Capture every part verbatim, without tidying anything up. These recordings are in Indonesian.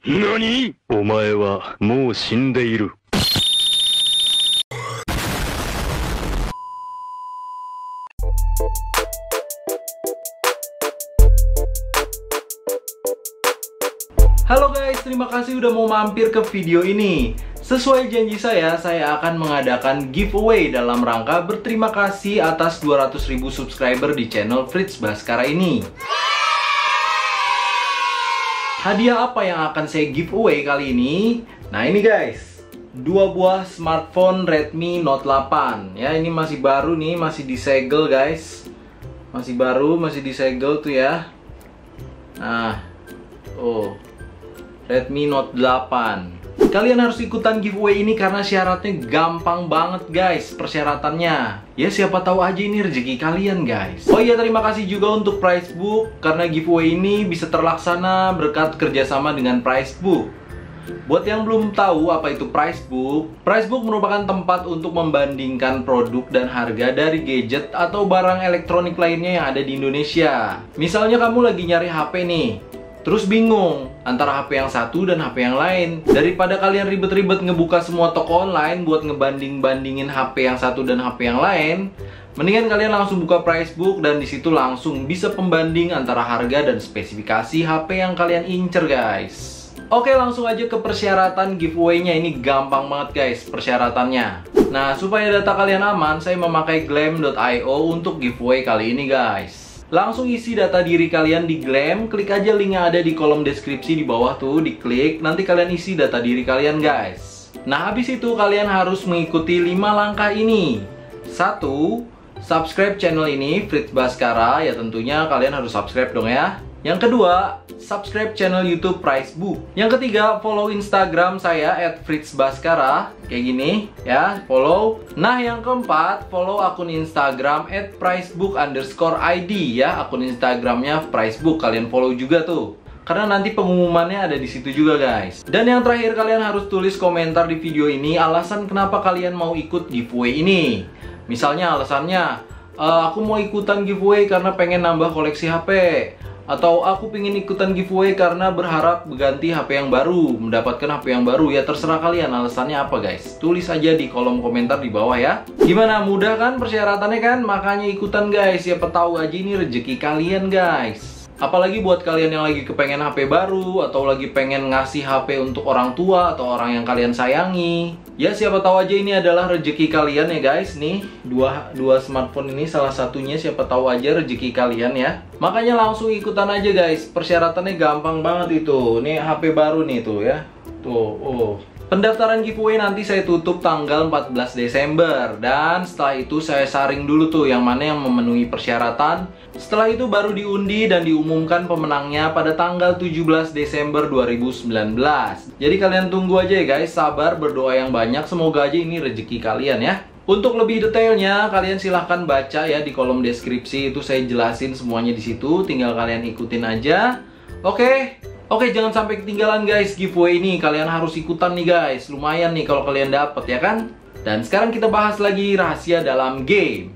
何？お前はもう死んでいる。 Halo guys, terima kasih udah mau mampir ke video ini. Sesuai janji saya, saya akan mengadakan giveaway dalam rangka berterima kasih atas dua ratus ribu subscriber di channel Fritz Baskara ini. Hadiah apa yang akan saya giveaway kali ini? Nah ini guys, dua buah smartphone Redmi Note delapan. Ya, ini masih baru nih, masih disegel guys. Masih baru, masih disegel tuh ya. Nah, oh, Redmi Note delapan. Kalian harus ikutan giveaway ini karena syaratnya gampang banget guys, persyaratannya. Ya siapa tahu aja ini rezeki kalian guys. Oh iya, terima kasih juga untuk Pricebook karena giveaway ini bisa terlaksana berkat kerjasama dengan Pricebook. Buat yang belum tahu apa itu Pricebook, Pricebook merupakan tempat untuk membandingkan produk dan harga dari gadget atau barang elektronik lainnya yang ada di Indonesia. Misalnya kamu lagi nyari H P nih, terus bingung antara H P yang satu dan H P yang lain. Daripada kalian ribet-ribet ngebuka semua toko online buat ngebanding-bandingin H P yang satu dan H P yang lain, mendingan kalian langsung buka Pricebook dan disitu langsung bisa pembanding antara harga dan spesifikasi H P yang kalian incer guys. Oke, langsung aja ke persyaratan giveaway-nya. Ini gampang banget guys persyaratannya. Nah, supaya data kalian aman, saya memakai glam dot i o untuk giveaway kali ini guys. Langsung isi data diri kalian di Glam, klik aja link yang ada di kolom deskripsi di bawah tuh, diklik, nanti kalian isi data diri kalian guys. Nah habis itu kalian harus mengikuti lima langkah ini. Satu, subscribe channel ini, Fritz Baskara, ya tentunya kalian harus subscribe dong ya. Yang kedua, subscribe channel YouTube Pricebook. Yang ketiga, follow Instagram saya at Fritz Baskara. Kayak gini ya, follow. Nah yang keempat, follow akun Instagram at Pricebook underscore id ya. Akun Instagramnya Pricebook, kalian follow juga tuh. Karena nanti pengumumannya ada di situ juga guys. Dan yang terakhir, kalian harus tulis komentar di video ini alasan kenapa kalian mau ikut giveaway ini. Misalnya alasannya, e, aku mau ikutan giveaway karena pengen nambah koleksi H P. Atau aku pengen ikutan giveaway karena berharap berganti H P yang baru, mendapatkan H P yang baru. Ya terserah kalian alasannya apa guys. Tulis aja di kolom komentar di bawah ya. Gimana, mudah kan persyaratannya kan? Makanya ikutan guys. Siapa tahu aja ini rezeki kalian guys. Apalagi buat kalian yang lagi kepengen H P baru, atau lagi pengen ngasih H P untuk orang tua atau orang yang kalian sayangi. Ya siapa tahu aja ini adalah rezeki kalian ya guys. Nih dua, dua smartphone ini salah satunya, siapa tahu aja rezeki kalian ya. Makanya langsung ikutan aja guys. Persyaratannya gampang banget itu. Nih H P baru nih tuh ya. Tuh, oh. Pendaftaran giveaway nanti saya tutup tanggal empat belas Desember. Dan setelah itu saya saring dulu tuh yang mana yang memenuhi persyaratan. Setelah itu baru diundi dan diumumkan pemenangnya pada tanggal tujuh belas Desember dua ribu sembilan belas. Jadi kalian tunggu aja ya guys, sabar, berdoa yang banyak, semoga aja ini rezeki kalian ya. Untuk lebih detailnya kalian silahkan baca ya di kolom deskripsi, itu saya jelasin semuanya di situ, tinggal kalian ikutin aja. Oke. Oke, jangan sampai ketinggalan guys giveaway ini. Kalian harus ikutan nih guys. Lumayan nih kalau kalian dapet ya kan. Dan sekarang kita bahas lagi rahasia dalam game.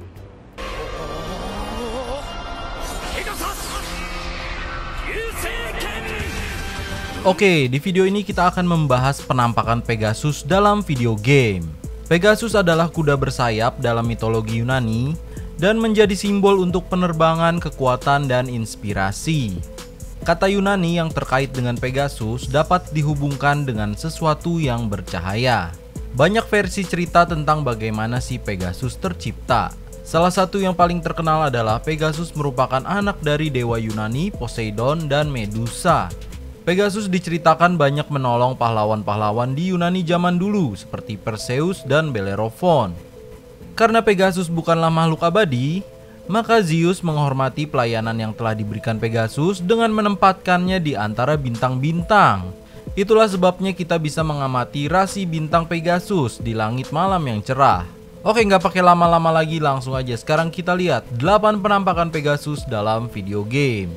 Oke, di video ini kita akan membahas penampakan Pegasus dalam video game. Pegasus adalah kuda bersayap dalam mitologi Yunani dan menjadi simbol untuk penerbangan, kekuatan, dan inspirasi. Kata Yunani yang terkait dengan Pegasus dapat dihubungkan dengan sesuatu yang bercahaya. Banyak versi cerita tentang bagaimana si Pegasus tercipta. Salah satu yang paling terkenal adalah Pegasus merupakan anak dari dewa Yunani, Poseidon dan Medusa. Pegasus diceritakan banyak menolong pahlawan-pahlawan di Yunani zaman dulu seperti Perseus dan Bellerophon. Karena Pegasus bukanlah makhluk abadi, maka Zeus menghormati pelayanan yang telah diberikan Pegasus dengan menempatkannya di antara bintang-bintang. Itulah sebabnya kita bisa mengamati rasi bintang Pegasus di langit malam yang cerah. Oke, nggak pakai lama-lama lagi, langsung aja sekarang kita lihat delapan penampakan Pegasus dalam video game.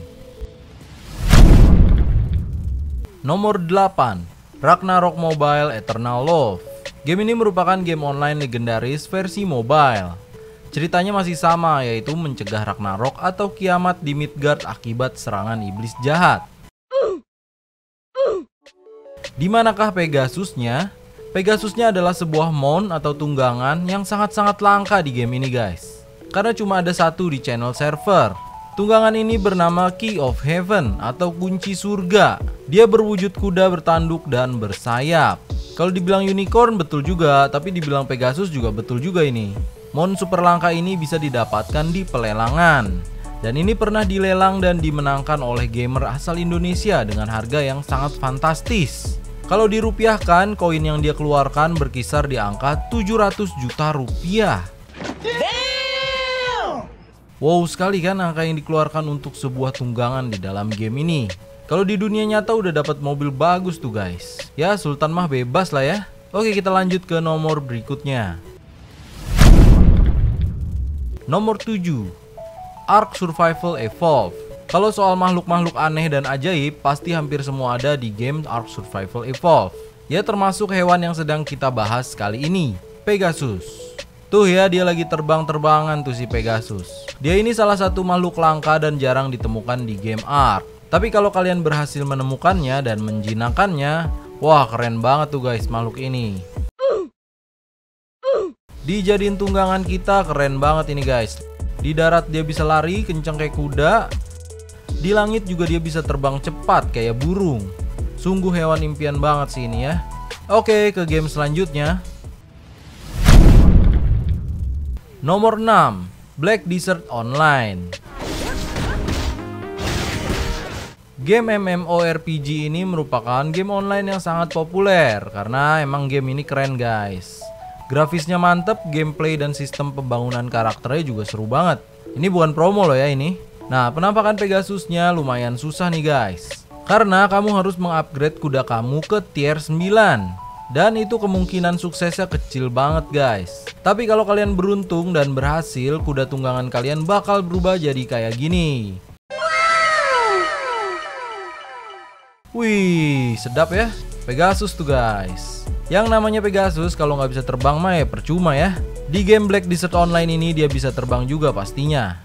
Nomor delapan, Ragnarok Mobile Eternal Love. Game ini merupakan game online legendaris versi mobile. Ceritanya masih sama, yaitu mencegah Ragnarok atau kiamat di Midgard akibat serangan iblis jahat. Di manakah Pegasusnya? Pegasusnya adalah sebuah mount atau tunggangan yang sangat-sangat langka di game ini guys. Karena cuma ada satu di channel server. Tunggangan ini bernama Key of Heaven atau kunci surga. Dia berwujud kuda bertanduk dan bersayap. Kalau dibilang unicorn betul juga, tapi dibilang Pegasus juga betul juga ini. Mount super langka ini bisa didapatkan di pelelangan. Dan ini pernah dilelang dan dimenangkan oleh gamer asal Indonesia dengan harga yang sangat fantastis. Kalau dirupiahkan, koin yang dia keluarkan berkisar di angka tujuh ratus juta rupiah. Wow sekali kan angka yang dikeluarkan untuk sebuah tunggangan di dalam game ini. Kalau di dunia nyata udah dapat mobil bagus tuh guys. Ya Sultan mah bebas lah ya. Oke, kita lanjut ke nomor berikutnya. Nomor tujuh, Ark Survival Evolved. Kalau soal makhluk-makhluk aneh dan ajaib, pasti hampir semua ada di game Ark Survival Evolved. Ya termasuk hewan yang sedang kita bahas kali ini, Pegasus. Tuh ya, dia lagi terbang-terbangan tuh si Pegasus. Dia ini salah satu makhluk langka dan jarang ditemukan di game Ark. Tapi kalau kalian berhasil menemukannya dan menjinakkannya, wah keren banget tuh guys makhluk ini. Dijadiin tunggangan kita keren banget ini guys. Di darat dia bisa lari kencang kayak kuda. Di langit juga dia bisa terbang cepat kayak burung. Sungguh hewan impian banget sih ini ya. Oke, ke game selanjutnya. Nomor enam, Black Desert Online. Game MMORPG ini merupakan game online yang sangat populer karena emang game ini keren guys. Grafisnya mantep, gameplay dan sistem pembangunan karakternya juga seru banget. Ini bukan promo loh ya ini. Nah, penampakan Pegasusnya lumayan susah nih guys. Karena kamu harus mengupgrade kuda kamu ke tier sembilan. Dan itu kemungkinan suksesnya kecil banget guys. Tapi kalau kalian beruntung dan berhasil, kuda tunggangan kalian bakal berubah jadi kayak gini. Wih, sedap ya. Pegasus tuh guys. Yang namanya Pegasus kalau nggak bisa terbang mah ya percuma ya. Di game Black Desert Online ini dia bisa terbang juga pastinya.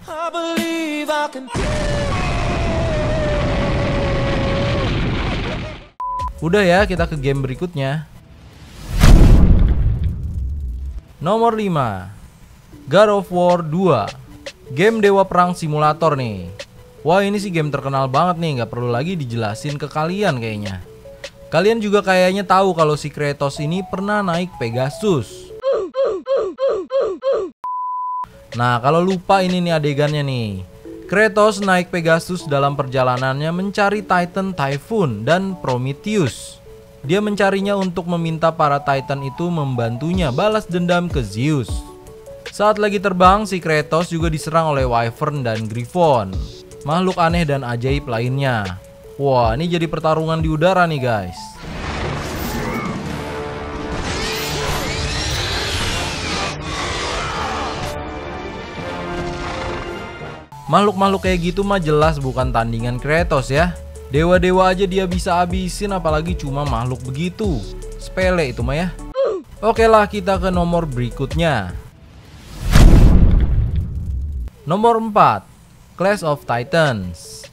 Udah ya, kita ke game berikutnya. Nomor lima, God of War dua. Game dewa perang simulator nih. Wah ini sih game terkenal banget nih, nggak perlu lagi dijelasin ke kalian kayaknya. Kalian juga kayaknya tahu kalau si Kratos ini pernah naik Pegasus. Nah kalau lupa ini nih adegannya nih. Kratos naik Pegasus dalam perjalanannya mencari Titan Typhoon dan Prometheus. Dia mencarinya untuk meminta para Titan itu membantunya balas dendam ke Zeus. Saat lagi terbang, si Kratos juga diserang oleh Wyvern dan Griffon, makhluk aneh dan ajaib lainnya. Wah, ini jadi pertarungan di udara nih guys. Makhluk-makhluk kayak gitu mah jelas bukan tandingan Kratos ya. Dewa-dewa aja dia bisa habisin, apalagi cuma makhluk begitu. Sepele itu mah ya. Oke lah, kita ke nomor berikutnya. Nomor empat, Clash of Titans.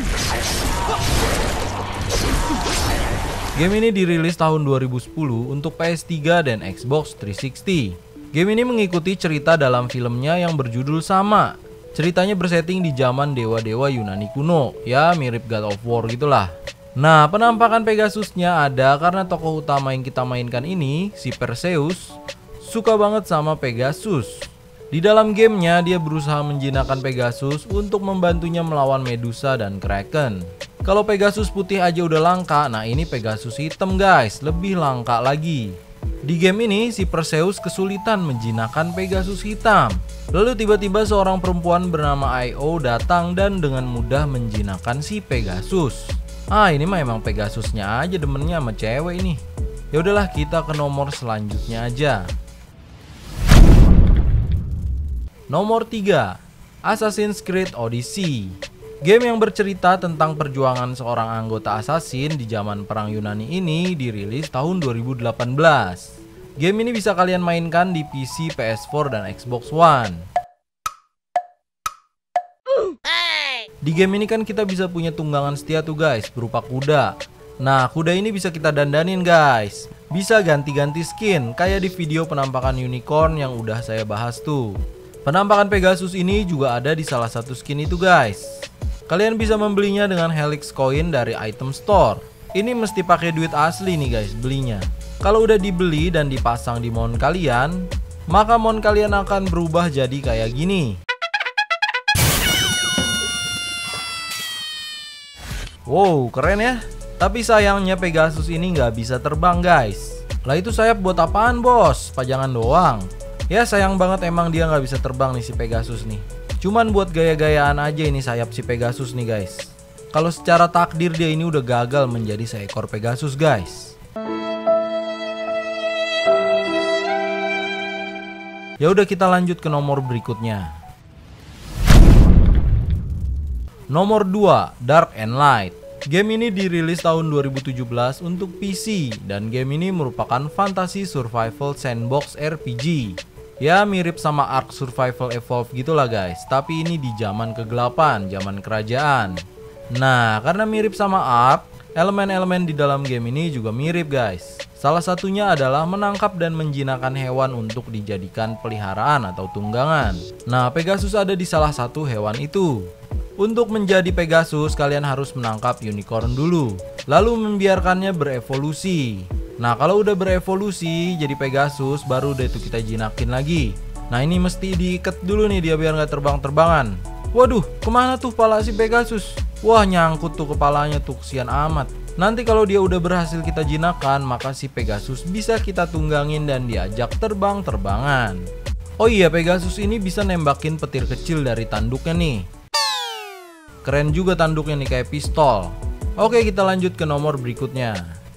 Game ini dirilis tahun dua ribu sepuluh untuk P S tiga dan Xbox tiga enam nol. Game ini mengikuti cerita dalam filmnya yang berjudul sama. Ceritanya bersetting di zaman dewa-dewa Yunani kuno, ya mirip God of War gitulah. Nah, penampakan Pegasusnya ada karena tokoh utama yang kita mainkan ini, si Perseus, suka banget sama Pegasus. Di dalam gamenya dia berusaha menjinakkan Pegasus untuk membantunya melawan Medusa dan Kraken. Kalau Pegasus putih aja udah langka, nah ini Pegasus hitam guys, lebih langka lagi. Di game ini si Perseus kesulitan menjinakkan Pegasus hitam. Lalu tiba-tiba seorang perempuan bernama Io datang dan dengan mudah menjinakkan si Pegasus. Ah ini mah emang Pegasusnya aja demennya sama cewek ini. Ya udahlah, kita ke nomor selanjutnya aja. Nomor tiga, Assassin's Creed Odyssey. Game yang bercerita tentang perjuangan seorang anggota assassin di zaman perang Yunani ini dirilis tahun dua ribu delapan belas. Game ini bisa kalian mainkan di P C, P S four, dan Xbox One. Di game ini kan kita bisa punya tunggangan setia tuh guys, berupa kuda. Nah, kuda ini bisa kita dandanin guys. Bisa ganti-ganti skin kayak di video penampakan unicorn yang udah saya bahas tuh. Penampakan Pegasus ini juga ada di salah satu skin itu guys. Kalian bisa membelinya dengan Helix Coin dari item store. Ini mesti pakai duit asli nih guys belinya. Kalau udah dibeli dan dipasang di mount kalian, maka mount kalian akan berubah jadi kayak gini. Wow, keren ya. Tapi sayangnya Pegasus ini nggak bisa terbang guys. Lah itu sayap buat apaan bos? Pajangan doang. Ya sayang banget emang dia nggak bisa terbang nih si Pegasus nih. Cuman buat gaya-gayaan aja ini sayap si Pegasus nih guys. Kalau secara takdir dia ini udah gagal menjadi seekor Pegasus guys. Ya udah kita lanjut ke nomor berikutnya. Nomor dua, Dark and Light. Game ini dirilis tahun dua ribu tujuh belas untuk P C dan game ini merupakan fantasy survival sandbox R P G. Ya mirip sama Ark Survival Evolved gitulah guys, tapi ini di zaman kegelapan, zaman kerajaan. Nah, karena mirip sama Ark, elemen-elemen di dalam game ini juga mirip guys. Salah satunya adalah menangkap dan menjinakkan hewan untuk dijadikan peliharaan atau tunggangan. Nah, Pegasus ada di salah satu hewan itu. Untuk menjadi Pegasus, kalian harus menangkap unicorn dulu, lalu membiarkannya berevolusi. Nah, kalau udah berevolusi jadi Pegasus, baru deh tuh kita jinakin lagi. Nah, ini mesti diikat dulu nih dia biar nggak terbang-terbangan. Waduh, kemana tuh kepala si Pegasus? Wah, nyangkut tuh kepalanya tuh, kesian amat. Nanti kalau dia udah berhasil kita jinakan, maka si Pegasus bisa kita tunggangin dan diajak terbang-terbangan. Oh iya, Pegasus ini bisa nembakin petir kecil dari tanduknya nih. Keren juga tanduknya nih kayak pistol. Oke, kita lanjut ke nomor berikutnya.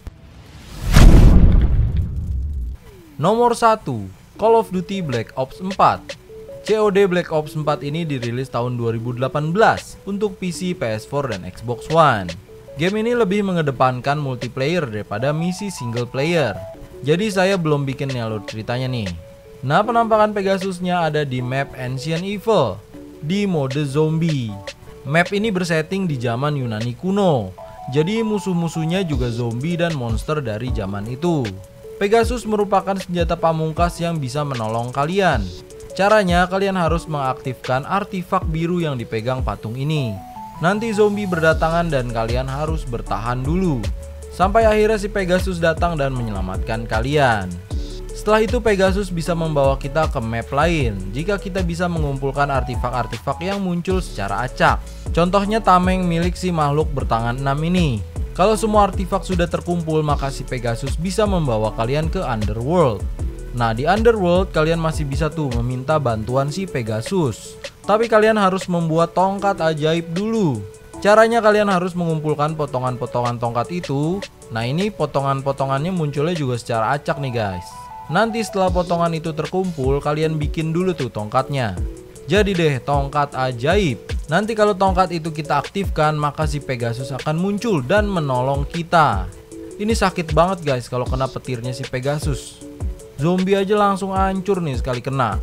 Nomor satu, Call of Duty Black Ops empat. C O D Black Ops empat ini dirilis tahun dua ribu delapan belas untuk P C, P S four, dan Xbox One. Game ini lebih mengedepankan multiplayer daripada misi single player. Jadi saya belum bikin alur ceritanya nih. Nah, penampakan Pegasusnya ada di map Ancient Evil di mode zombie. Map ini bersetting di zaman Yunani kuno. Jadi musuh-musuhnya juga zombie dan monster dari zaman itu. Pegasus merupakan senjata pamungkas yang bisa menolong kalian. Caranya kalian harus mengaktifkan artifak biru yang dipegang patung ini. Nanti zombie berdatangan dan kalian harus bertahan dulu sampai akhirnya si Pegasus datang dan menyelamatkan kalian. Setelah itu Pegasus bisa membawa kita ke map lain jika kita bisa mengumpulkan artifak-artifak yang muncul secara acak. Contohnya tameng milik si makhluk bertangan enam ini. Kalau semua artifak sudah terkumpul, maka si Pegasus bisa membawa kalian ke Underworld. Nah, di Underworld kalian masih bisa tuh meminta bantuan si Pegasus. Tapi kalian harus membuat tongkat ajaib dulu. Caranya kalian harus mengumpulkan potongan-potongan tongkat itu. Nah, ini potongan-potongannya munculnya juga secara acak nih guys. Nanti setelah potongan itu terkumpul, kalian bikin dulu tuh tongkatnya. Jadi deh tongkat ajaib. Nanti kalau tongkat itu kita aktifkan, maka si Pegasus akan muncul dan menolong kita. Ini sakit banget guys kalau kena petirnya si Pegasus. Zombie aja langsung hancur nih sekali kena.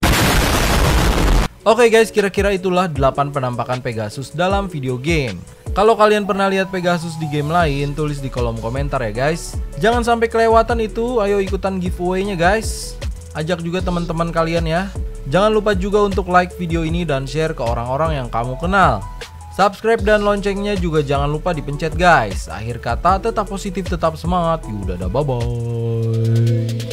Oke guys, kira-kira itulah delapan penampakan Pegasus dalam video game. Kalau kalian pernah lihat Pegasus di game lain, tulis di kolom komentar ya guys. Jangan sampai kelewatan itu, ayo ikutan giveaway-nya guys. Ajak juga teman-teman kalian ya. Jangan lupa juga untuk like video ini dan share ke orang-orang yang kamu kenal. Subscribe dan loncengnya juga jangan lupa dipencet guys. Akhir kata, tetap positif, tetap semangat. Yaudah, bye bye.